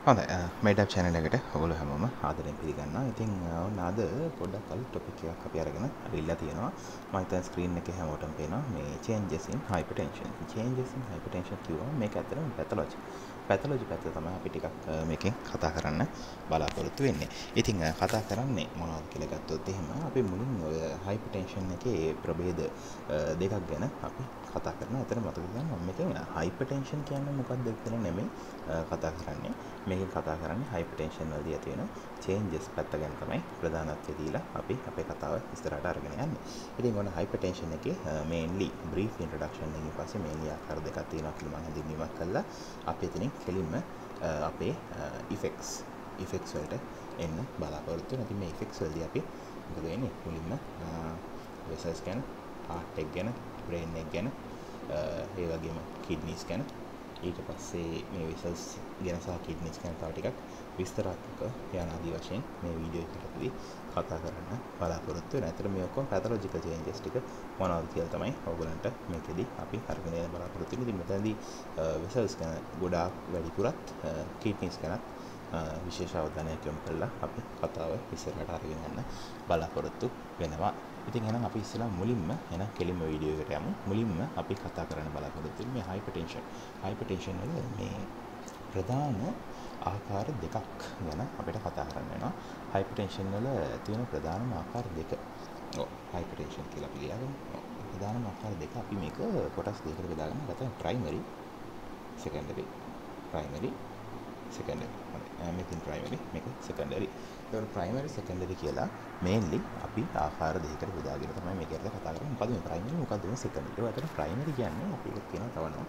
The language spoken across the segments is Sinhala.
හොඳයි මේඩප් channel එකට ඔයගොල්ලෝ හැමෝම ආදරෙන් පිළිගන්නවා. ඉතින් ඔන්න අද පොඩ්ඩක් අලුත් topic එකක් අපි අරගෙන අවිල්ලා තියෙනවා. මම හිතන screen එකේ හැමෝටම පේනවා මේ changes in hypertension. changes in hypertension කියුවම මේක ඇත්තටම pathology. pathology පැත්ත තමයි අපි ටිකක් මේකෙන් කතා කරන්න බලාපොරොත්තු වෙන්නේ. ඉතින් කතා කරන්නේ මොනවද කියලා ගත්තොත් එහෙම අපි මුලින් ඔය hypertension එකේ ප්‍රභේද දෙකක් ගැන අපි කතා කරනවා. ඇත්තට මතක ගන්න මම මේකෙන් hypertension කියන්නේ මොකක්ද කියලා නෙමෙයි කතා කරන්නේ. මේකෙන් කතා කරන්නේ hypertension වලදී ඇති වෙන changes පැත්ත ගැන තමයි ප්‍රධානත්වය දීලා අපි අපේ කතාව ඉස්සරහට අරගෙන යන්නේ. ඉතින් ඔන්න hypertension එකේ mainly brief introduction එකකින් පස්සේ mainly ආකාර දෙකක් තියෙනවා කියලා මම හැඳින්වීමක් කළා. අපි එතනින් කෙලින්ම අපේ effects වලට එන්න බලාපොරොත්තු වෙනවා. ඉතින් මේ effects වලදී අපි මොකද වෙන්නේ? මුලින්ම vessels ගැන, heart එක ගැන, brain එක ගැන, ඒ වගේම kidneys ගැන ඊට පස්සේ මේ vessels ගැන සහ kidneys ගැන තව ටිකක් විස්තරාත්මක යනාදී වශයෙන් මේ වීඩියෝ එකකදී කතා කරන්න බලාපොරොත්තු වෙනවා. ඇත්තට මේ ඔක්කොම pathological changes ටික මොනවද කියලා තමයි ඔයගොල්ලන්ට මේකෙදි අපි අරගෙන යන්න බලාපොරොත්තු වෙන්නේ. ඉතින් මෙතනදී vessels ගැන ගොඩාක් වැඩිපුරත් kidneys ගැනත් විශේෂ අවධානයක් යොමු කරලා අපි කතාව ඉස්සරහට අරගෙන යන්න බලාපොරොත්තු වෙනවා. ඉතින් එහෙනම් අපි ඉස්සෙල්ලා මුලින්ම එහෙනම් කෙලින්ම වීඩියෝ එකට යමු. මුලින්ම අපි කතා කරන්න බලාපොරොත්තු වෙන්නේ මේ hypertension. hypertension වල මේ ප්‍රධාන ආකාර දෙකක් ගැන අපිට කතා කරන්න වෙනවා. hypertension වල තියෙන ප්‍රධානම ආකාර දෙක. ඔව් hypertension කියලා අපි ලියාගමු. ප්‍රධානම ආකාර දෙක අපි මේක කොටස් දෙකකට බෙදාගන්න. නැත්නම් primary secondary primary secondary. මේකෙන් primary මේක secondary. ඒවල primary secondary කියලා mainly අපි ආකාර දෙකකට බෙදාගෙන තමයි මේක ගැන කතා කරන්නේ. මොකද මේ primary මොකද්ද මේ secondary? ඒ අතර primary කියන්නේ අපි එක කියනවා තවනවා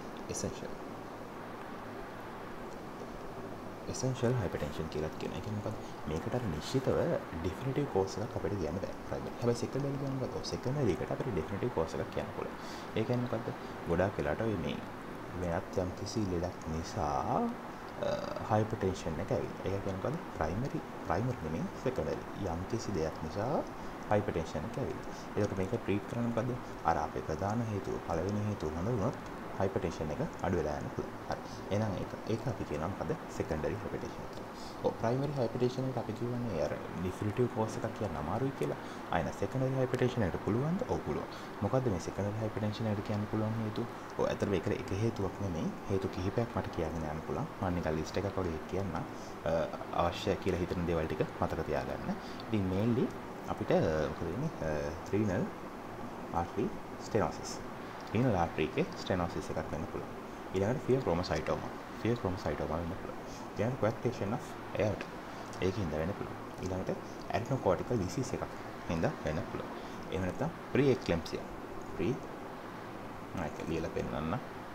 essential hypertension කියලා කියනවා. ඒ කියන්නේ මොකද? මේකට අර නිශ්චිතව definitive course එකක් අපිට කියන්න බෑ primary. හැබැයි secondary කියන්නේ මොකද? secondary එකට අපිට definitive course එකක් කියන්න පුළුවන්. ඒ කියන්නේ මොකද්ද? ගොඩාක් වෙලාට ඔය මේ වෙනත් යම් කිසි ලෙඩක් නිසා hypertension එක ඇවිල්ලා. ඒක කියන්නේ මොකද? primary නෙමෙයි secondary. යම් කිසි දෙයක් නිසා hypertension එක ඇවිල්ලා. ඒකට මේක treat කරන්න මොකද? අර අපේ ප්‍රධාන හේතුව පළවෙනි හේතුව හොඳ වුණොත් hypertension එක අඩු වෙලා යන්න පුළුවන්. හරි. එහෙනම් ඒක අපි කියනවා මොකද? secondary hypertension කියලා. ඔව් primary hypertension එකට අපි කියන්නේ අර definitive cause එකක් කියන්න අමාරුයි කියලා. අයන secondary hypertension එකට පුළුවන්ද? ඔව් පුළුවන්. මොකද්ද මේ secondary hypertension එකට කියන්න පුළුවන් හේතුව? ඔව් ඇත්තට මේක එක හේතුවක් නෙමෙයි. හේතු කිහිපයක් මට කියන්න යන්න පුළුවන්. මම නිකන් list එකක් වගේ කියන්න අවශ්‍ය කියලා හිතන දේවල් ටික මතක තියාගන්න. ඉතින් mainly අපිට මොකද වෙන්නේ? renal artery stenosis. renal artery එකේ stenosis එකක් වෙන්න පුළුවන්. ඊළඟට pheochromocytoma වෙන්න පුළුවන්. ඊළඟට coagulation of aorta ඒකින්ද වෙන්න පුළුවන්. ඊළඟට adrenocortical disease එකක් හින්දා වෙන්න පුළුවන්. එහෙම නැත්නම් pre-eclampsia මම ලියලා පෙන්නන්න.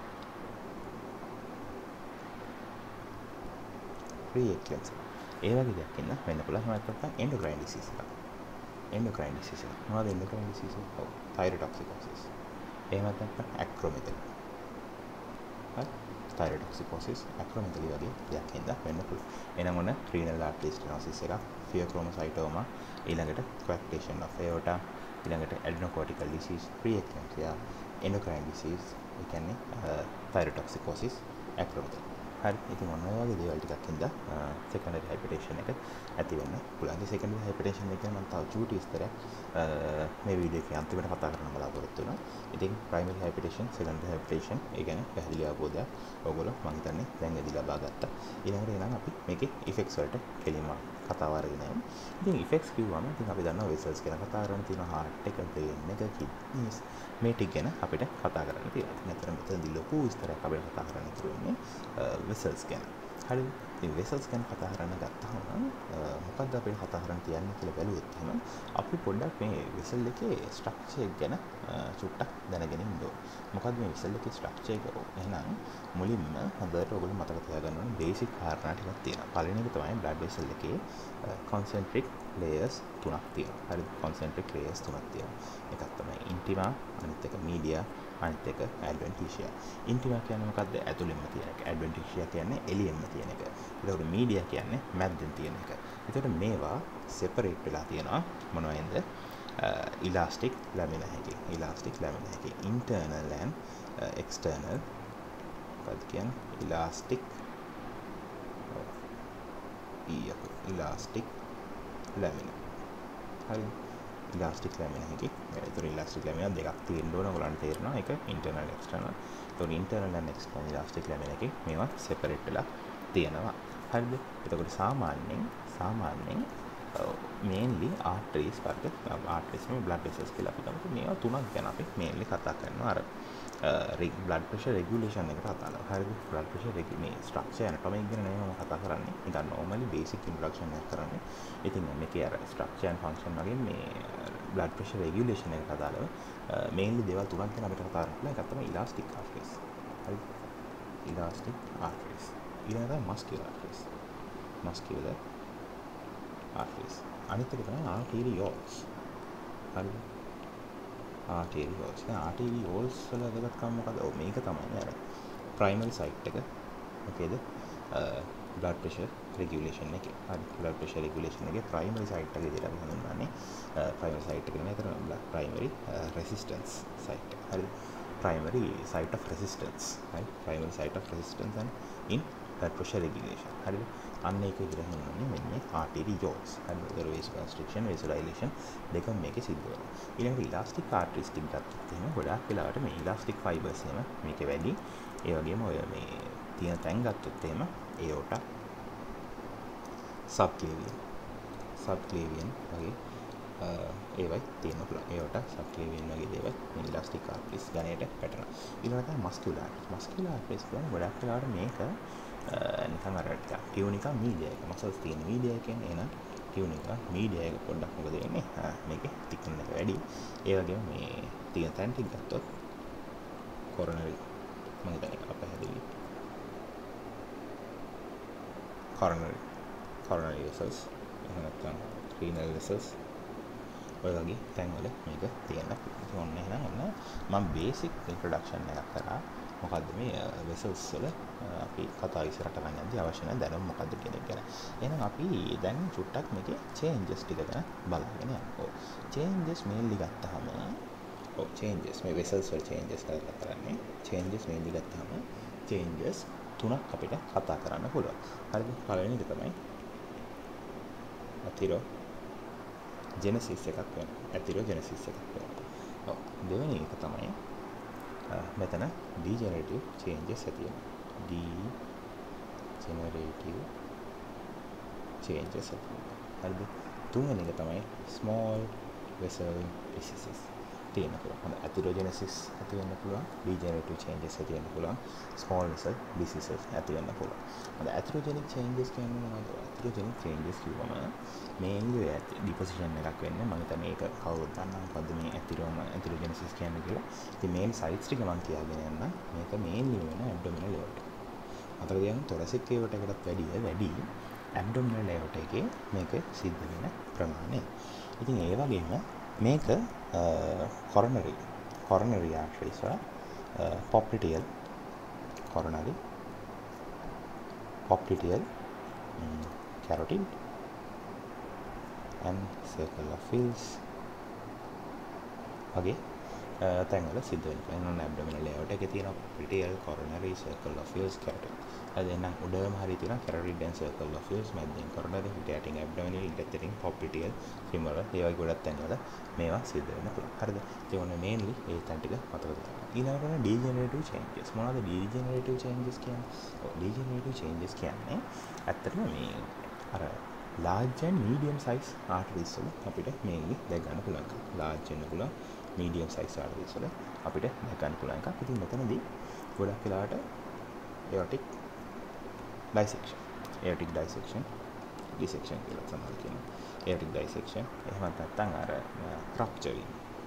pre-eclampsia ඒ වගේ දෙයක් ඉන්න වෙන්න පුළුවන්. එහෙම නැත්නම් endocrine disease එකක්. මොනවද endocrine disease එක? ඔව් thyrotoxicosis. එහෙම නැත්නම් acromegaly. හරි thyrotoxicosis acromegaly වගේ දෙයක් හින්දා වෙන්න පුළුවන්. එහෙනම් ඔන්න renal artery stenosis එකක්, pheochromocytoma, ඊළඟට coagulation of aorta, ඊළඟට adrenocortical disease, pre-eclampsia, endocrine disease, ඒ කියන්නේ thyrotoxicosis, acromegaly. හරි. ඉතින් ඔන්න ඔය වගේ දේවල් ටිකක් හින්දා secondary hypertension එක ඇති වෙන්න පුළුවන්. ඒ secondary hypertension එක මම තව චූටි විස්තරයක් මේ වීඩියෝ එකේ අන්තිමට කතා කරන්න බලාපොරොත්තු වෙනවා. ඉතින් primary hypertension, secondary hypertension ඒ ගැන පැහැදිලි අවබෝධයක් ඔයගොල්ලෝ මම හිතන්නේ දැන් ඇදී ලබා ගත්තා. ඊළඟට එනම් අපි මේකේ effects වලට කෙලින්ම කතාව අරගෙන යමු. ඉතින් effects කිව්වම ඉතින් අපි දන්නවා vessels ගැන කතා කරන්න තියෙනවා, heart එක, brain එක, kidneys මේ ටික ගැන අපිට කතා කරන්න තියෙනවා. ඉතින් අතන මෙතනදී ලොකු විස්තරයක් අපිට කතා කරන්න ඉතුරු වෙන්නේ vessels ගැන. හරිද? ඉතින් vessels ගැන කතා කරන්න ගත්තාම මොකක්ද අපිට කතා කරන්න තියන්නේ කියලා බැලුවොත් එහෙම අපි පොඩ්ඩක් මේ vessel එකේ structure එක ගැන චුට්ටක් දැනගෙන ඉන්න ඕනේ. මොකද්ද මේ vessel එකේ structure එක? එහෙනම් මුලින්ම හොඳට ඔයගොල්ලෝ මතක තියාගන්න ඕනේ basic කාරණා ටිකක් තියෙනවා. පළවෙනි එක තමයි blood vessel එකේ concentric layers තුනක් තියෙනවා. හරිද? concentric layers තුනක් තියෙනවා. එකක් තමයි intima, අනිත් එක media, අනිත් එක adventitia. intima කියන්නේ මොකද්ද? ඇතුළෙන්ම තියෙන එක. adventitia කියන්නේ එළියෙන්ම තියෙන එක. ඒකට media කියන්නේ මැද්දෙන් තියෙන එක. ඒකට මේවා separate වෙලා තියෙනවා මොනවෙන්ද? elastic lamina එකකින්. internal and external. මොකක්ද කියන්නේ? elastic elastic lamina. හරි. ඉලාස්ටික් ලැමින එකේ ඒතර ඉලාස්ටික් ලැමින දෙකක් තියෙන්න ඕන. ඔයගලන්ට තේරෙනවා. එක ඉන්ටර්නල් එක්ස්ටර්නල්. ඒතර internal and external elastic lamina එකේ මේවා සෙපරේට් වෙලා තියෙනවා. හරිද? එතකොට සාමාන්‍යයෙන් mainly arteries වර්ග arteries මේ blood vessels කියලා අපි ගමු. මේවා තුනක් ගැන අපි mainly කතා කරනවා. අර blood pressure regulation එක කතා කරනවා. හරිද? blood pressure මේ structure anatomy ගැන නෙමෙයි මම කතා කරන්නේ. නිකන් normally basic introduction එකක් කරන්නේ. ඉතින් මේකේ අර structure and function වගේ මේ blood pressure regulation එක කතාවල mainly දේවල් තුනක් ගැන අපිට කතා කරන්න. එකක් තමයි elastic arteries. හරිද? elastic arteries. ඊළඟට muscular arteries. muscular arteries. අනිත් එක තමයි arterioles. හරිද? arterioles. දැන් arterioles වල වැදගත්කම මොකද? ඔව් මේක තමයි අර primary site එක. මොකේද? blood pressure regulation එකේ. හරි. blood pressure regulation එකේ primary site එක විදිහට අපි හඳුන්වන්නේ. primary site එක නෙමෙයි අතන primary resistance site එක. හරි. primary site of resistance. හරි. primary site of resistance and in blood pressure regulation. හරිද? අන්න ඒක විදිහට හඳුන්වන්නේ මෙන්න arterioles. හරිද? ඒතර vasoconstriction, vasodilation දෙකම මේකේ සිද්ධ වෙනවා. ඊළඟට elastic arteries ටික ගත්තොත් එහෙනම් ගොඩාක් වෙලාවට මේ elastic fibers එහෙම මේකේ වැඩි. ඒ වගේම ඔය මේ තියෙන තැන් ගත්තොත් එහෙම aorta, subclavian වගේ ඒවයි තියෙන්න පුළුවන්. aorta, subclavian වගේ දේවල් මේ elastic arteries ගණයට වැටෙනවා. ඊළඟට muscular arteries. muscular arteries කියන්නේ ගොඩක් වෙලාවට මේක නිකන් අර ටියුනිකා මීඩියා එක මසල්ස් තියෙන මීඩියා එකෙන් එන ටියුනිකා මීඩියා එක පොඩ්ඩක් මොකද වෙන්නේ මේකේ තික්කන එක වැඩි. ඒ වගේම මේ තියෙන තැන් ටික ගත්තොත් කොරනරි මම හිතන්නේ අපහැදිලි coronary vessels එහෙම නැත්නම් renal vessels ඔය වගේ තැන්වල මේක තියෙන්න පුළුවන්. ඔන්න එහෙනම් මම basic introduction එකක් කරා. මොකද්ද මේ vessels වල අපි කතා ඉස්සරහට ගන්න යද්දී අවශ්‍ය නැ දැනුම මොකද්ද කියන එක ගැන. එහෙනම් අපි දැන් චුට්ටක් මේකේ changes ටික ගැන බලගෙන යමු. ඔව් changes mainly ගත්තාම changes මේ vessels වල changes කරන්නේ changes mainly ගත්තාම changes තුනක් අපිට කතා කරන්න පුළුවන්. හරිද? පළවෙනි එක තමයි atherogenesis එකක් වෙනවා. atherogenesis එකක් වෙනවා. ඔව් දෙවෙනි එක තමයි මෙතන degenerative changes ඇති වෙනවා. degenerative changes ඇති වෙනවා. හරිද? තුන්වෙනි එක තමයි small vessel diseases තියෙන්න පුළුවන්. හොඳ atherogenesis ඇති වෙන්න පුළුවන්, degenerative changes ඇති වෙන්න පුළුවන්, small vessel diseases ඇති වෙන්න පුළුවන්. හොඳ atherogenic changes කියන්නේ මොනවද? atherogenic changes කියවම mainly deposition එකක් වෙන්නේ. මම හිතන්නේ ඒක කවුරුත් දන්නවා මොකද්ද මේ atherogenesis කියන්නේ කියලා. ඉතින් main sites ටික මම කියාගෙන යන්න. මේක mainly වෙන abdominal aorta. අතර තියන thoracic aorta එකටත් වැඩි abdominal aorta එකේ මේක සිද්ධ වෙන ප්‍රමාණය. ඉතින් ඒ වගේම මේක coronary arteries වල popliteal carotid and circle of Wills වගේ තැන්වල සිද්ධ වෙනවා. එන්න abdominal aorta එකේ තියෙන popliteal, coronary, circle of Wills, carotid. අද එන්න උඩම හරිය තියෙන carotid and circle of Wills, මැදින් coronary, hiating abdominal, electric popliteal, femoral ඒ වගේ ගොඩක් තැන්වල මේවා සිද්ධ වෙන්න පුළුවන්. හරිද? ඒ වුණේ mainly ඒ තැන් ටික මතක තියාගන්න. ඊළඟට degenerative changes. මොනවද degenerative changes කියන්නේ? degenerative changes කියන්නේ ඇත්තටම මේ අර large and medium size arteries වල අපිට mainly දැක ගන්න පුළුවන්. large වෙන්න පුළුවන්, medium size arteries වල අපිට දැක ගන්න පුළුවන් එකක්. ඉතින් මෙතනදී ගොඩක් වෙලාවට aortic dissection කියලා තමයි කියනවා. aortic dissection එහෙම නැත්නම් අර rupture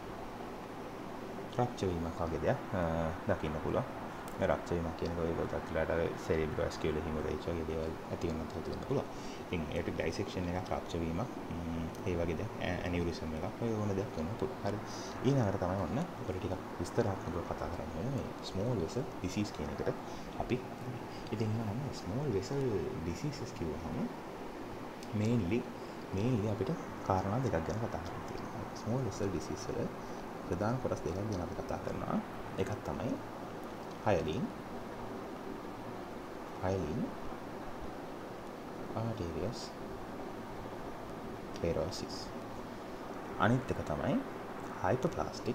වීමක් වගේ දෙයක් දකින්න පුළුවන්. මේ rupture වීමක් කියනකොට ඒකත් අත්ලට අර cerebrovascular hemorrhage වගේ දේවල් ඇති වෙනත් පුළුවන්. ඉතින් aortic dissection එකක් rupture වීමක් ඒ වගේ දෙයක් aneurysm එකක් ඔය ඕන දෙයක් වෙන්න පුළුවන්. හරි. ඊළඟට තමයි ඔන්න අපිට ටිකක් විස්තරාත්මකව කතා කරන්න වෙන මේ small vessel disease කියන එකට අපි ඉතින් මම small vessel diseases කියවහම mainly අපිට කාරණා දෙකක් ගැන කතා කරන්න තියෙනවා. small vessel disease වල ප්‍රධාන කොටස් දෙකක් ගැන අපි කතා කරනවා. එකක් තමයි hyaline arteriosclerosis. අනිත් එක තමයි hyperplastic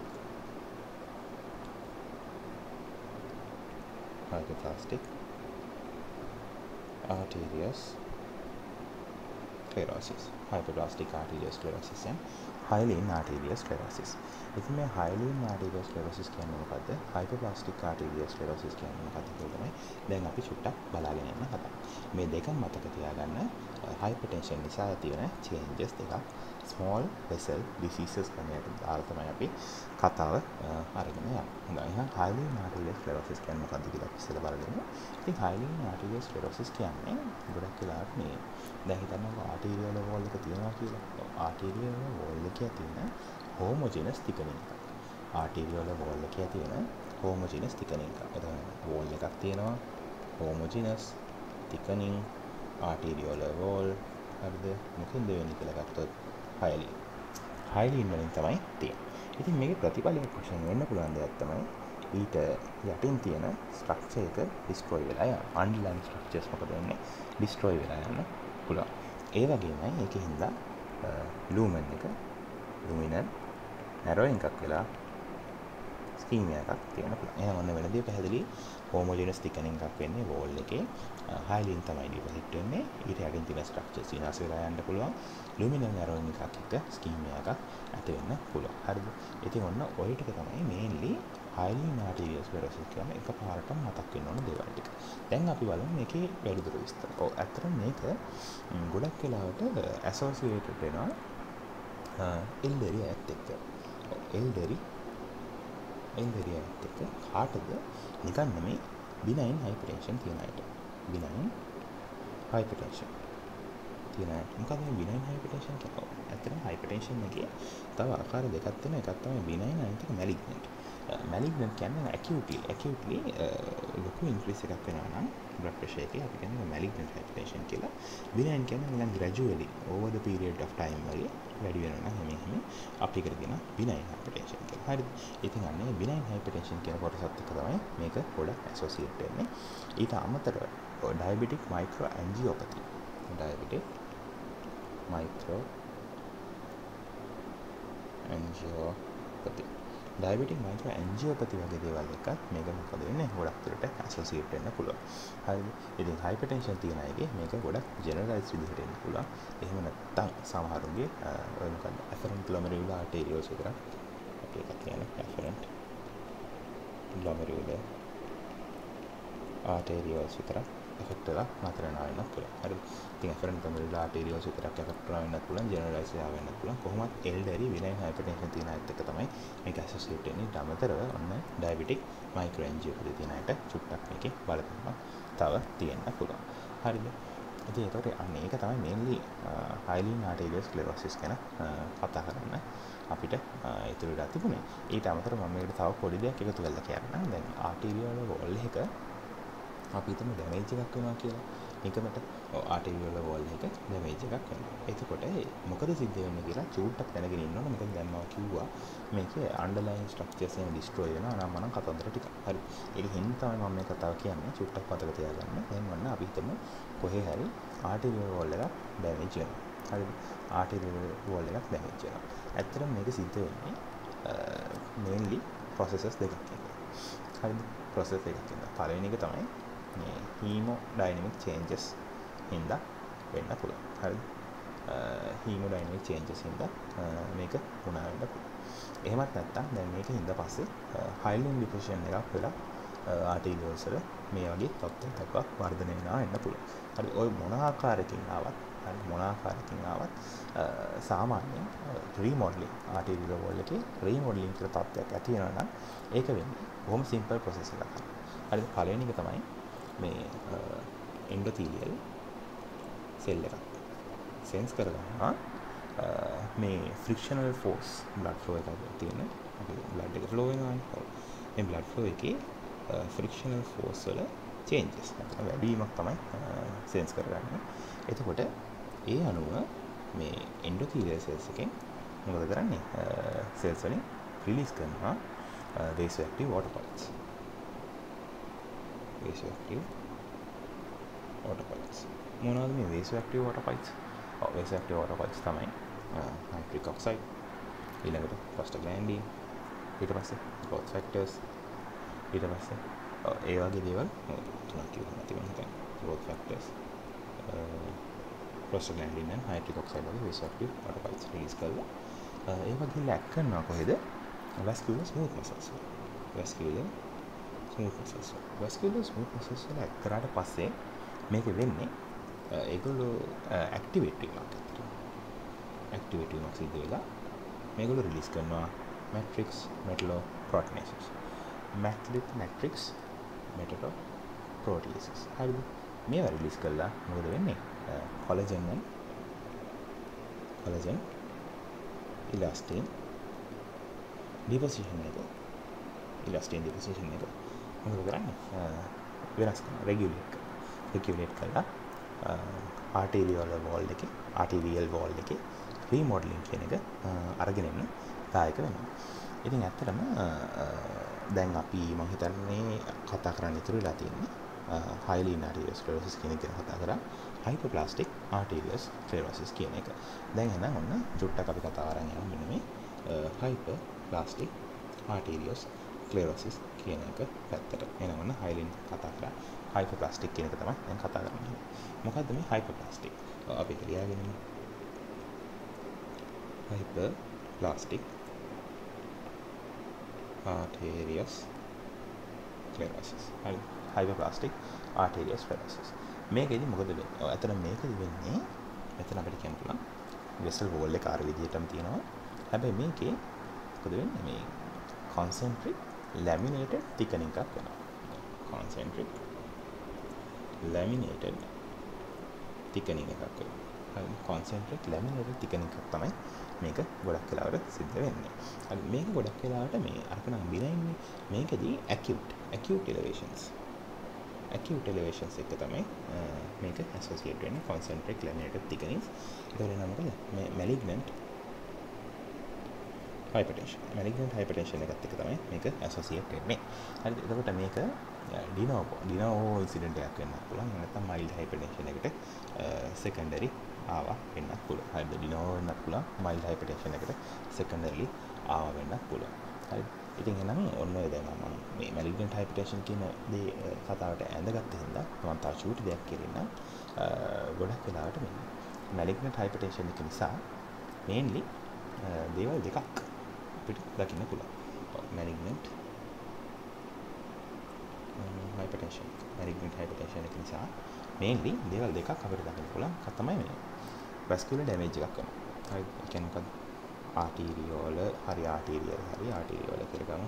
arteriosclerosis. Hyperplastic arteriosclerosis and hyaline arteriosclerosis. ඉතින් මේ hyaline arteriosclerosis කියන්නේ මොකද්ද? hyperplastic arteriosclerosis කියන්නේ මොකද්ද කියලා තමයි දැන් අපි චුට්ටක් බලාගෙන යන්න හදන්නේ. මේ දෙක මතක තියාගන්න hypertension නිසා ඇතිවන changes දෙකක් small vessel diseases කියන එකට දාලා තමයි අපි කතාව අරගෙන යන්නේ. හොඳයි. එහෙනම් hyaline arteriosclerosis කියන්නේ මොකද්ද කියලා අපි ඉස්සෙල්ලා බලමු. ඉතින් hyaline arteriosclerosis කියන්නේ ගොඩක් වෙලාවට මේ දැන් හිතන්නකෝ arterial wall එක තියෙනවා කියලා. arterial wall එකේ තියෙන homogeneous thickening එක. arterial wall එකේ තියෙන homogeneous thickening එක. එතන wall එකක් තියෙනවා homogeneous thickening arterial wall හරිද? මොකෙන්ද වෙන්නේ කියලා ගත්තොත් hyaline වලින් තමයි තියෙන්නේ. ඉතින් මේකේ ප්‍රතිඵලයක් වශයෙන් වෙන්න පුළුවන් දෙයක් තමයි ඊට යටින් තියෙන ස්ට්‍රක්චර් එක destroy වෙලා යන underlying structures මොකද වෙන්නේ destroy වෙලා යන පුළුවන්. ඒ වගේමයි ඒකෙන්ද lumen එක luminal narrowing එකක් වෙලා ischemia එකක් තියෙන පුළුවන්. එහෙනම් ඔන්න වෙනදී පැහැදිලි homogeneous thickening එකක් වෙන්නේ wall එකේ hyaline තමයි deposit වෙන්නේ. ඊට යටින් තියෙන structures විනාශ වෙලා යන්න පුළුවන්. luminal narrowing එකක් එක්ක ischemia එකක් ඇති වෙන්න පුළුවන්. හරිද? ඉතින් ඔන්න ඔය ටික තමයි mainly hyaline arteriosclerosis කියන්නේ එකපාරටම මතක් වෙන්න ඕන දේවල් ටික. දැන් අපි බලමු මේකේ වැඩිදුර විස්තර. ඔව් ඇත්තටම මේක ගොඩක් වෙලාවට associated වෙනවා elderly ඇත් එක්ක. ඔව් elderly ඇත් එක්ක කාටද නිකන් නෙමෙයි benign hypertension තියෙන අයට. benign hypertension තියෙන අයට. මොකද මේ benign hypertension කියන්නේ? ඇත්තටම hypertension එකේ තව ආකාර දෙකක් තියෙනවා. එකක් තමයි benign අනිත් එක malignant. malignant කියන්නේ acutely ලොකු increase එකක් වෙනවා නම් blood pressure එකේ අපි කියන්නේ malignant hypertension කියලා. benign කියන්නේ නිකන් gradually over the period of time වගේ වැඩි වෙනවා නම් හැම අපි කරගෙන benign hypertension කියලා. හරිද? ඉතින් අන්නේ benign hypertension කියන කොටසත් එක්ක තමයි මේක ගොඩක් associate වෙන්නේ. ඊට අමතරව diabetic microangiopathy diabetic microangiopathy වගේ දේවල් එකත් මේක මොකද වෙන්නේ ගොඩක් දුරට associate වෙන්න පුළුවන්. හරිද? ඉතින් hypertension තියෙන අයගේ මේක ගොඩක් generalized විදිහට එන්න පුළුවන්. එහෙම නැත්නම් සමහරුන්ගේ ඔය මොකද afferent glomerular arterioles විතර අපි එකක් කියන්නේ afferent glomerular arterioles විතර affect වෙලා නතර වෙනවා වෙනත් පුළුවන්. හරිද? ඉතින් afferent glomerular arterioles විතරක් affect වෙනවා වෙනත් පුළුවන්, generalized වෙන්න පුළුවන්. කොහොමත් elderly benign hypertension තියෙන අයත් එක්ක තමයි මේක associate වෙන්නේ. ඊට අමතරව ඔන්න diabetic microangiopathy තියෙන අයට චුට්ටක් මේකේ බලපෑමක් තව තියෙන්න පුළුවන්. හරිද? ඉතින් ඒකට අන්න ඒක තමයි mainly hyaline arteriosclerosis ගැන කතා කරන්න අපිට ඉතුරු වෙලා තිබුණේ. ඊට අමතරව මම මේකට තව පොඩි දෙයක් එකතු කරලා කියන්නම්. දැන් arterial wall එක අපි හිතමු damage එකක් වෙනවා කියලා. නිකමට arterial wall එක damage එකක් වෙනවා. එතකොට මොකද සිද්ධ වෙන්නේ කියලා චූට්ටක් දැනගෙන ඉන්න ඕනේ. මොකද දැන් මම කිව්වා මේකේ underlying structures එක destroy වෙනවා නම් මනම් කතන්දර ටික. හරි. ඒක හින්දා තමයි මම මේ කතාව කියන්නේ. චූට්ටක් මතක තියාගන්න. දැන් වන්න අපි හිතමු කොහේ හරි arterial wall එක damage වෙනවා. හරිද? arterial wall එකක් damage වෙනවා. ඇත්තටම මේක සිද්ධ වෙන්නේ mainly processes දෙකක් එක්ක. හරිද? process දෙකක් එක්ක. පළවෙනි එක තමයි මේ hemodynamic changes හින්දා වෙන්න පුළුවන්. හරිද? hemodynamic changes හින්දා මේක වුණා වෙන්න පුළුවන්. එහෙමත් නැත්නම් දැන් මේක හින්දා පස්සේ hyaline deposition එකක් වෙලා arterioles වල මේ වගේ තත්ත්වයක් දක්වා වර්ධනය වෙනවා වෙන්න පුළුවන්. හරි. ඔය මොන ආකාරයකින් ආවත් සාමාන්‍යයෙන් remodeling arterial wall එකේ remodeling කියලා තත්ත්වයක් ඇති වෙනවා නම් ඒක වෙන්නේ බොහොම simple process එකක්. හරිද? පළවෙනි එක තමයි මේ endothelial cell එකක් sense කරගන්නවා මේ frictional force blood flow එකක් තියෙන අපි blood එක flow වෙනවානේ. මේ blood flow එකේ frictional force වල changes නැත්නම් වැඩිවීමක් තමයි sense කරගන්නේ. එතකොට ඒ අනුව මේ endothelial cells එකෙන් මොකද කරන්නේ? cells වලින් release කරනවා vasoactive water pollets. මොනවද මේ vasoactive water pipes? ඔව් vasoactive water pipes තමයි nitric oxide ඊළඟට prostaglandin ඊට පස්සේ growth factors ඊට පස්සේ ඒ වගේ දේවල් තුනක් කියලා නැති මම හිතන්නේ growth factors prostaglandin and nitric oxide වගේ vasoactive water pipes release කරලා ඒවා ගිහිල්ලා ඇක් කරනවා කොහෙද vascular smooth muscles vascular smooth muscles වල ඇක් කරාට පස්සේ මේක වෙන්නේ ඒගොල්ලෝ ඇක්ටිවේට් වීමක් සිද්ධ වෙලා මේගොල්ලෝ රිලීස් කරනවා matrix metalloproteinases matrix metalloproteases හරිද මේවා රිලීස් කළා මොකද වෙන්නේ collagen elastin deposition එක මොකද කරන්නේ වෙනස් කරනවා regulate කරලා arterial wall එකේ remodeling කියන එක අරගෙන එන්න දායක වෙනවා. ඉතින් ඇත්තටම දැන් අපි මම හිතන්නේ කතා කරන්න ඉතුරු වෙලා තියෙන්නේ hyaline arteriosclerosis කියන එක ගැන කතා කරා hyperplastic arteriosclerosis කියන එක. දැන් එහෙනම් ඔන්න චුට්ටක් අපි කතා කරන් යමු මෙන්න මේ hyperplastic arteriosclerosis කියන එක පැත්තට. එහෙනම් ඔන්න hyaline කතා කරා hyperplastic කියන එක තමයි දැන් කතා කරන්නේ. මොකද්ද මේ hyperplastic? අපි ලියාගෙන ඉමු. hyperplastic arteriosclerosis. හරි. hyperplastic arteriosclerosis. මේකෙදි මොකද වෙන්නේ? ඔව් අතන මේකෙදි වෙන්නේ මෙතන අපිට කියන්න පුළුවන් vessel wall එක අර විදිහටම තියෙනවා. හැබැයි මේකේ මොකද වෙන්නේ? මේ concentric laminated thickening එකක් වෙනවා. concentric laminated thickening එකක් වෙනවා. හරි. concentric laminated thickening එකක් තමයි මේක ගොඩක් වෙලාවට සිද්ධ වෙන්නේ. හරි. මේක ගොඩක් වෙලාවට මේ අරක නම් බිනයින්නේ මේකදී acute elevations එක තමයි මේක associate වෙන්නේ concentric laminated thickenings. ඒක වෙන මොකද? මේ malignant hypertension එකත් එක්ක තමයි මේක associate වෙන්නේ. හරිද? එතකොට මේක de novo incident එකක් වෙන්න පුළුවන්. නැත්නම් mild hypertension එකට secondary ආවා වෙන්නත් පුළුවන්. හරිද? de novo වෙන්නත් පුළුවන්. mild hypertension එකට secondarily ආවා වෙන්නත් පුළුවන්. හරිද? ඉතින් එහෙනම් ඔන්න ඔය දැන් මම මේ malignant hypertension කියන දේ කතාවට ඇඳගත්ත හින්දා මම තව චූටි දෙයක් කියන්න. ගොඩක් වෙලාවට මේ malignant hypertension එක නිසා mainly දේවල් දෙකක් අපිට දකින්න පුළුවන්. malignant hypertension එක නිසා mainly දේවල් දෙකක් අපිට දකින්න පුළුවන්. එක තමයි මේ vascular damage එකක් වෙනවා. හරි. ඒ කියන්නේ මොකද? arteriole කියලා ගමු.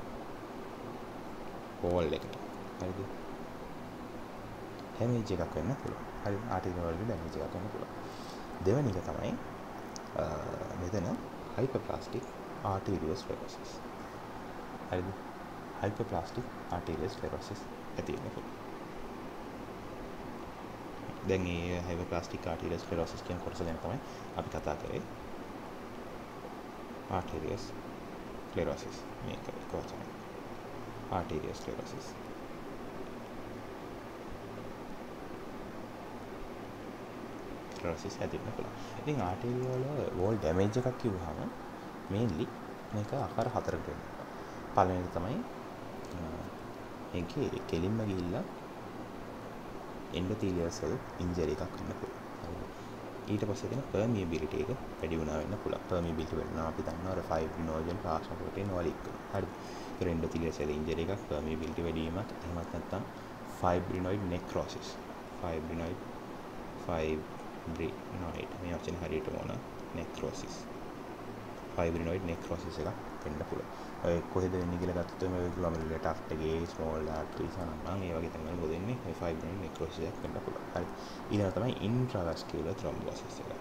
wall එකට. හරිද? damage එකක් වෙන්න පුළුවන්. හරි. arteriole damage එකක් වෙන්න පුළුවන්. දෙවෙනි එක තමයි මෙතන hyperplastic arteriosclerosis. හරිද? hyperplastic arteriosclerosis ඇති වෙන්න පුළුවන්. දැන් මේ hyperplastic arteriosclerosis කියන කොටස ගැන තමයි අපි කතා කරේ. arteriosclerosis මේක කොහොමද? arteriosclerosis ඇති වෙන්න පුළුවන්. ඉතින් arterial wall damage එකක් කිව්වහම mainly මේක ආකාර හතරකට වෙනවා. පළවෙනි එක තමයි මේකේ කෙලින්ම ගිහිල්ලා endothelial cell injury එකක් වෙන්න පුළුවන්. ඊට පස්සේ තියෙන permeability එක වැඩි වුණා වෙන්න පුළුවන්. permeability වෙනවා අපි දන්නවා අර fibrinogen plasma protein වල එක්ක. හරි. ඒ endothelial cell injury එකක් permeability වැඩි වීමක් එහෙමත් නැත්නම් fibrinoid necrosis. fibrinoid මේ වචන හරියටම ඕන necrosis. fibrinoid necrosis එකක් වෙන්න පුළුවන්. ඔය කොහෙද වෙන්නේ කියලා ගත්තොත් මේ glomerular duct එකේ small arteries අනං ඒ වගේ තමයි මොකද වෙන්නේ මේ fibrinoid necrosis එකක් වෙන්න පුළුවන්. හරි. ඊළඟ තමයි intravascular thrombosis එක.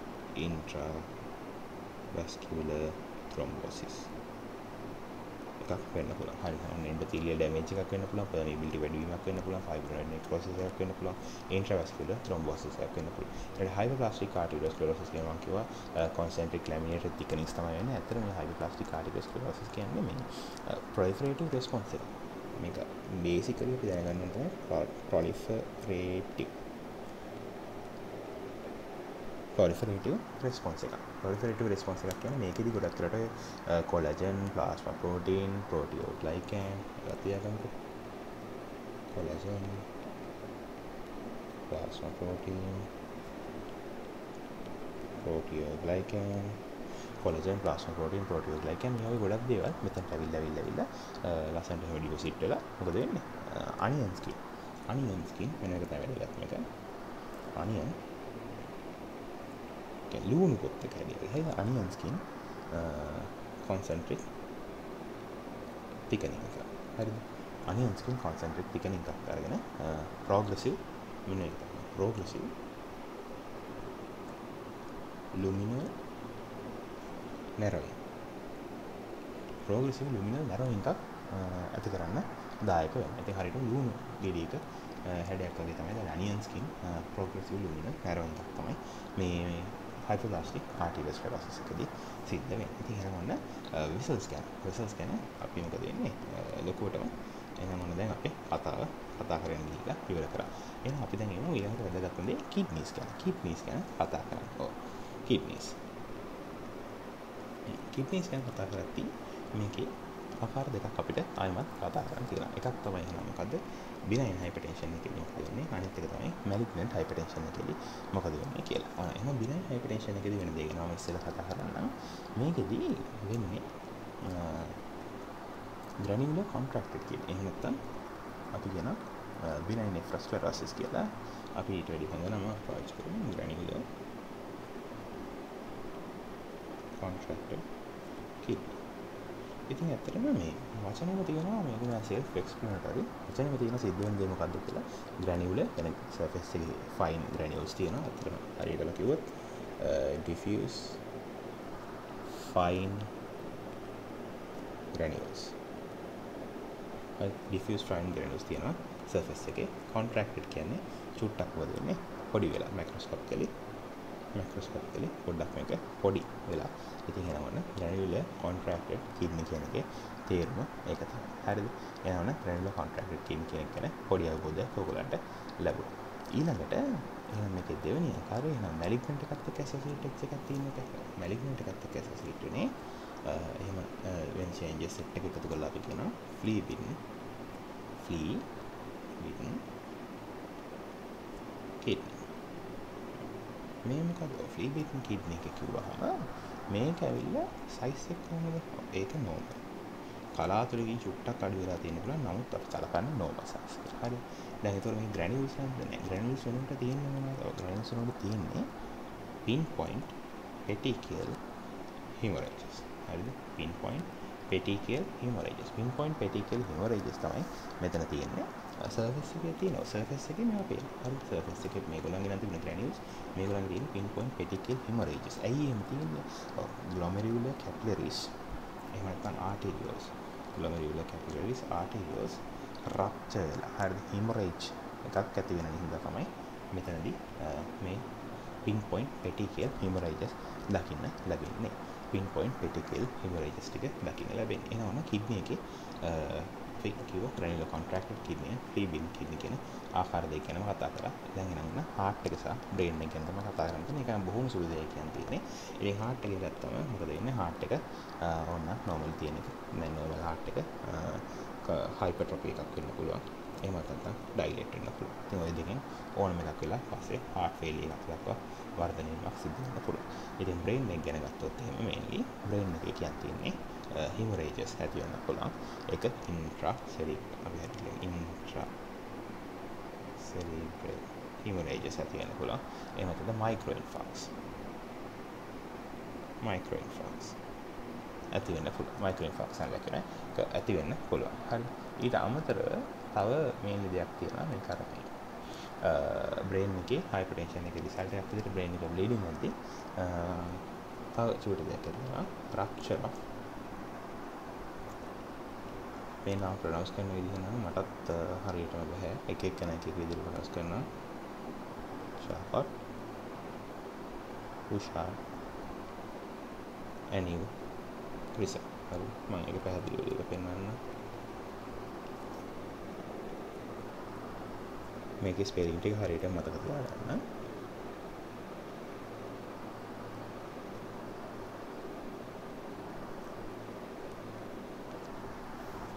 intravascular thrombosis එකක් වෙන්න පුළුවන්. හරි. endothelial damage එකක් වෙන්න පුළුවන්. permeability වැඩි වීමක් වෙන්න පුළුවන්. fibrinoid necrosis එකක් වෙන්න පුළුවන්. intravascular thrombosis එකක් වෙන්න පුළුවන්. ඊට hyperplastic arteriosclerosis කියන මම කිව්වා concentric laminated thickenings තමයි වෙන්නේ. ඇත්තට මේ hyperplastic arteriosclerosis කියන්නේ මේ proliferative response එක. මේක basically අපි දැනගන්න ඕනේ proliferative proliferative response එක. proliferative response එකක් කියන්නේ මේකෙදි ගොඩක් කරට collagen, plasma protein, proteoglycan ඒවා තියාගන්නකො. collagen, plasma protein, proteoglycan, collagen, plasma protein, proteoglycan මේ වගේ ගොඩක් දේවල් මෙතනට ඇවිල්ලා ලස්සනට එහෙම ඩිපොසිට් වෙලා මොකද වෙන්නේ? onion skin වෙන එක තමයි වැදගත් මේක. onion ලුණු පොත් එක හැදෙන්නේ. හරිද? onion skin concentric thickening එක. හරිද? onion skin concentric thickening එකක් අරගෙන progressive luminal narrowing. progressive luminal narrowing එකක් ඇති කරන්න දායක වෙනවා. ඉතින් හරියට ලුණු ගෙඩියක හැඩයක් වගේ තමයි දැන් onion skin progressive luminal narrowing එකක් තමයි මේ hypoplastic arteriosclerosis එකදී සිද්ධ වෙන්නේ. ඉතින් එහෙනම් ඔන්න visual scan අපි මොකද වෙන්නේ? ලොකුවටම එහෙනම් ඔන්න දැන් අපි කතා කරගෙන ගිහිල්ලා ඉවර කරා. එහෙනම් අපි දැන් එමු ඊළඟට වැදගත් දේ kidney scan කතා කරන්න. ඔව්. kidney scan කතා කරද්දී මේකේ ආකාර දෙකක් අපිට ආයෙමත් කතා කරන්න තියෙනවා. එකක් තමයි එහෙනම් මොකද්ද? benign hypertension එකේදී මොකද වෙන්නේ? අනිත් එක තමයි malignant hypertension එකේදී මොකද වෙන්නේ කියලා. එහෙනම් benign hypertension එකේදී වෙන දේ ගැන මම ඉස්සෙල්ලා කතා කරන්නම්. මේකෙදී වෙන්නේ granular contracted කියලා. එහෙම නැත්නම් අපි කියන benign nephrosclerosis කියලා අපි ඊට වැඩි හොඳ නම පාවිච්චි කරමු. granular contracted kidney. ඉතින් ඇත්තටම මේ වචනෙම තියෙනවා මේක නෑ self explanatory. වචනෙම තියෙන සිද්ධ වෙන දේ මොකද්ද කියලා. granular කියන්නේ surface එකේ fine granules තියෙනවා. ඇත්තටම හරියට කිව්වොත් diffuse fine granules. diffuse fine granules තියෙනවා surface එකේ. contracted කියන්නේ චුට්ටක් වද වෙන්නේ පොඩි වෙලා microscopically පොඩ්ඩක් මේක පොඩි වෙලා. ඉතින් එනවනේ granular contracted kidney කියන එකේ තේරුම ඒක තමයි. හරිද? එනවනේ granular contracted kidney කියන එක ගැන පොඩි අවබෝධයක් ඔයගොල්ලන්ට ලැබුණා. ඊළඟට එහෙනම් මේකේ දෙවෙනි ආකාරය එහෙනම් malignant එකත් එක්ක associated එකක් තියෙන එක. malignant එකත් එක්ක associated වෙන්නේ එහෙම when changes set එක එකතු කරලා අපි කියනවා flea bin kidney. මේ මොකද flea bin kidney එක කිව්වහම මේක ඇවිල්ලා size එක කොහොමද? ඒක normal. කලාතුරකින් චුට්ටක් අඩු වෙලා තියෙන පුළුවන්. නමුත් අපි කලකන්නේ normal size එක. හරි. දැන් ඒතකොට මේ granules නේද? granules වලට තියෙන්නේ මොනවද? granules වලට තියෙන්නේ pinpoint petechial hemorrhages. හරිද? pinpoint petechial hemorrhages. pinpoint petechial hemorrhages තමයි මෙතන තියෙන්නේ. surface එකේ තියෙනවා. surface එකේ මේවා පේනවා. හරි. surface එකේ මේගොල්ලන්ගේ නම් තිබුණ granules මේගොල්ලන්ගේ තියෙන pinpoint petechial hemorrhages. ඇයි එහෙම තියෙන්නේ? glomerular capillaries. එහෙම නැත්නම් arterioles. glomerular capillaries arterioles rupture වෙලා. හරිද? hemorrhage එකක් ඇති වෙන නිසා තමයි මෙතනදී මේ pinpoint petechial hemorrhages දකින්න ලැබෙන්නේ. pinpoint petechial hemorrhages ටික දකින්න ලැබෙන්නේ. එනවනම් kidney එකේ කිව්ව granular contracted kidney flea bin kidney කියන ආකාර දෙක ගැනම කතා කරා. දැන් එනනම් heart එක සහ brain එක ගැන තමයි කතා කරන්නේ. මේක නම් බොහොම සුළු දෙයක් කියන්න තියෙන්නේ. ඉතින් heart එක ගත්තම මොකද වෙන්නේ? heart එක ඕන normal තියෙන එක. දැන් normal heart එක hypertrophy එකක් වෙන්න පුළුවන්. එහෙම නැත්නම් dilate වෙන්න පුළුවන්. ඉතින් ওই දෙකෙන් ඕනම එකක් වෙලා පස්සේ heart failure එකක් දක්වා වර්ධනය වීමක් සිදු වෙන්න පුළුවන්. ඉතින් brain එක ගැන ගත්තොත් එහෙම mainly brain එකේ කියන්න තියෙන්නේ hemorrhages ඇති වෙන්න පුළුවන්. ඒක intracerebral hemorrhages ඇති වෙන්න පුළුවන්. එහෙම නැත්නම් microinfarcts ඇති වෙන්න පුළුවන්. microinfarcts කියන්නේ ඇති වෙන්න පුළුවන්. හරි. ඊට අමතරව තව mainly දෙයක් තියෙනවා මේ කරන්නේ. brain එකේ hypertension එකේ result එකක් විදිහට brain එක bleeding නැද්දී තව චූටි දෙයක් කරනවා rupture of මේ නම් ප්‍රොනවුන්ස් කරන විදිහ නම් මටත් හරියටම බෑ. එක එක කෙනා එක එක විදිහට ප්‍රොනවුන්ස් කරනවා. Shahar Ushar Anu Risa. හරි. මම ඒක පැහැදිලිව ඒක පෙන්නන්න. මේකේ ස්පෙලිං ටික හරියට මතක තියාගන්න.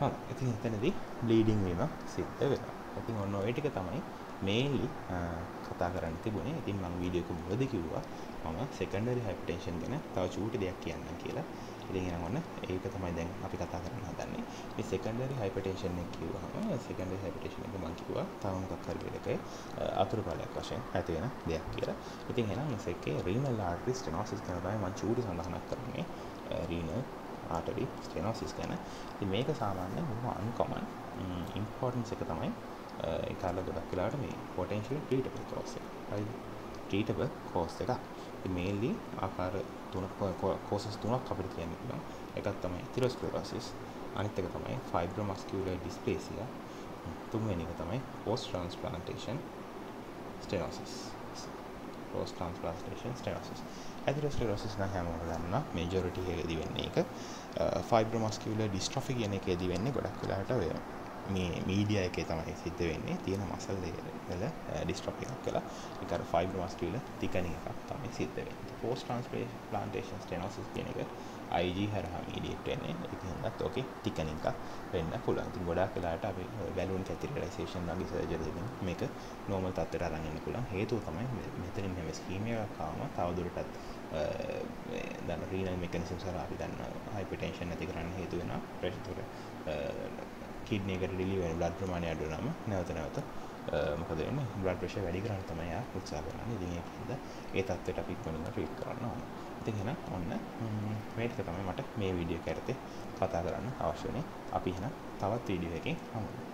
හරි. ඉතින් එතනදී බ්ලීඩින් වීම සිද්ධ වෙනවා. ඉතින් ඔන්න ඔය ටික තමයි මේන්ලි කතා කරන්න තිබුණේ. ඉතින් මම වීඩියෝ එක මුලදී කිව්වා මම සෙකන්ඩරි හයිපර්ටෙන්ෂන් ගැන තව චූටි දෙයක් කියන්නම් කියලා. ඉතින් එහෙනම් ඔන්න ඒක තමයි දැන් අපි කතා කරන්න හදන්නේ. මේ සෙකන්ඩරි හයිපර්ටෙන්ෂන් එක කිව්වහම සෙකන්ඩරි හයිපර්ටෙන්ෂන් එක මම කිව්වා තව මොකක් හරි වෙලක අතුරුඵලයක් වශයෙන් ඇති වෙන දෙයක් කියලා. ඉතින් එහෙනම් මේකේ රීනල් ආර්ටරි ස්ටෙනෝසිස් ගැන තමයි මම චූටි සඳහනක් කරන්නේ. රීනල් ආර්ටරි ස්ටෙනෝසිස් ගැන. ඉතින් මේක සාමාන්‍යයෙන් බොහොම අන්කමන් ඉම්පෝර්ටන්ස් එක තමයි ඒ කාලේ ගොඩක් වෙලාවට මේ පොටෙන්ෂියල් ට්‍රීටබල් කෝස් එක. හරිද? ට්‍රීටබල් කෝස් එක. ඉතින් මේන්ලි ආකාර කෝසස් තුනක් අපිට කියන්න පුළුවන්. එකක් තමයි ඇතිරොස්ක්ලෙරොසිස්, අනිත් එක තමයි ෆයිබ්‍රෝමස්කියුලර් ඩිස්ප්ලේසියා, තුන්වෙනි එක තමයි පෝස්ට් ට්‍රාන්ස්ප්ලාන්ටේෂන් ස්ටෙනෝසිස්. පෝස්ට් ට්‍රාන්ස්ප්ලාන්ටේෂන් ස්ටෙනෝසිස්. ඇතිරොස්ක්ලෙරොසිස් නම් හැමෝම දන්නවා මේජොරිටි එකේදී වෙන්නේ ඒක. ෆයිබ්‍රෝමස්කියුලර් ඩිස්ට්‍රොෆි කියන එකේදී වෙන්නේ ගොඩක් වෙලාවට ඔය මේ මීඩියා එකේ තමයි සිද්ධ වෙන්නේ. තියෙන මසල් වල ඩිස්ට්‍රොෆි එකක් වෙලා ඒක අර ෆයිබ්‍රෝමස්කියුලර් තිකනින් එකක් තමයි සිද්ධ වෙන්නේ. පෝස්ට් ට්‍රාන්ස්ප්ලාන්ටේෂන් ස්ටෙනෝසිස් කියන එක IG හරහා මීඩියේට් වෙන්නේ. ඒක හින්දාත් ඕකේ තිකනින් එකක් වෙන්න පුළුවන්. ඉතින් ගොඩක් වෙලාවට අපි බැලුන් කැතරිටයිසේෂන් වගේ සර්ජරි එකෙන් මේක නෝමල් තත්ත්වයට අරන් එන්න පුළුවන්. හේතුව තමයි මෙතනින් හැම ස්කීමියා එකක් ආවම තවදුරටත් දැන් රීනල් මෙකනිසම්ස් හරහා අපි දන්න හයිපර්ටෙන්ෂන් නැති කරන්න හේතු වෙනවා. ප්‍රෙෂර් කිඩ්නි එකට රිලීව් වෙන බ්ලඩ් ප්‍රමාණය අඩු වෙනම නැවත මොකද වෙන්නේ? බ්ලඩ් ප්‍රෙෂර් වැඩි කරන්න තමයි ආ උත්සාහ කරන්නේ. ඉතින් ඒකෙන්ද ඒ තත්ත්වයට අපි ඉක්මනින්ම ට්‍රීට් කරන්න ඕනේ. ඉතින් එහෙනම් ඔන්න මේ ටික තමයි මට මේ වීඩියෝ එක ඇරතේ කතා කරන්න අවශ්‍ය වෙන්නේ. අපි එහෙනම් තවත් වීඩියෝ එකකින් හමු වෙමු.